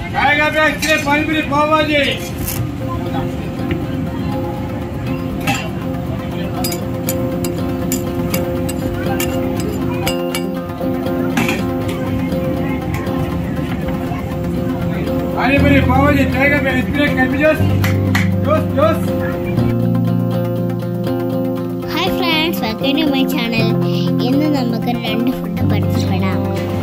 खाएगा भी इसलिए पानी पूरी पाव भाजी पानी पूरी पाव भाजी खाएगा भी इसलिए कैबिजस जोस hi friends, welcome to my channel. ഇന്ന് നമുക്ക് രണ്ട് ഫുഡ് പരിചയപ്പെടാം.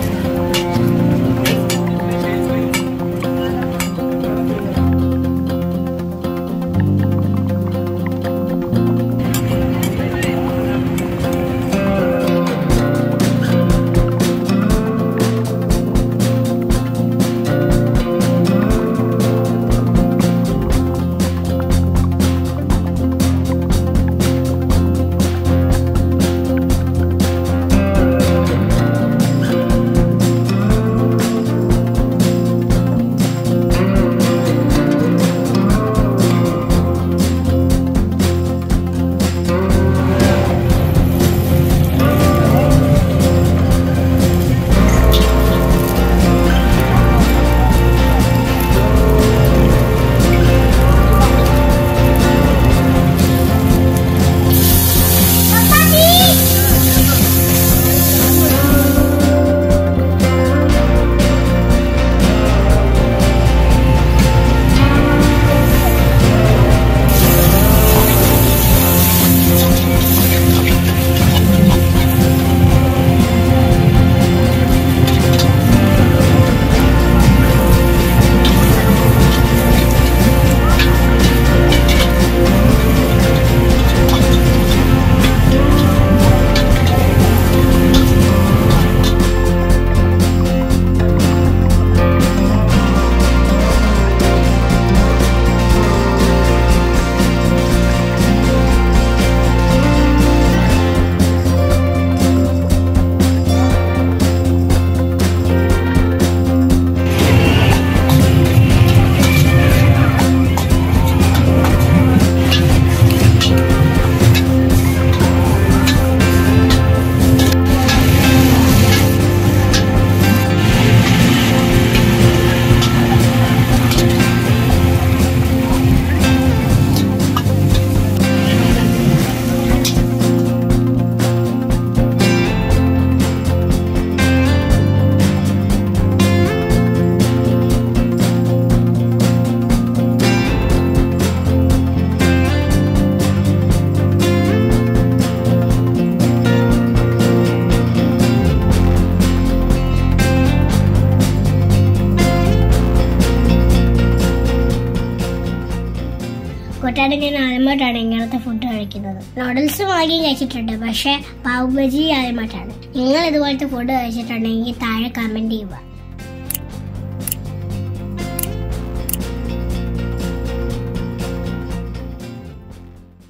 കൊട്ടാരം ഞാൻ ആദ്യമായിട്ടാണ് ഇങ്ങനത്തെ ഫുഡ് കഴിക്കുന്നത്. നൂഡിൽസ് വാങ്ങി കഴിച്ചിട്ടുണ്ട്, പക്ഷെ പാവ് ബജി ആദ്യമായിട്ടാണ്. നിങ്ങൾ ഇതുപോലത്തെ ഫുഡ് കഴിച്ചിട്ടുണ്ടെങ്കിൽ താഴെ കമന്റ് ചെയ്യുക.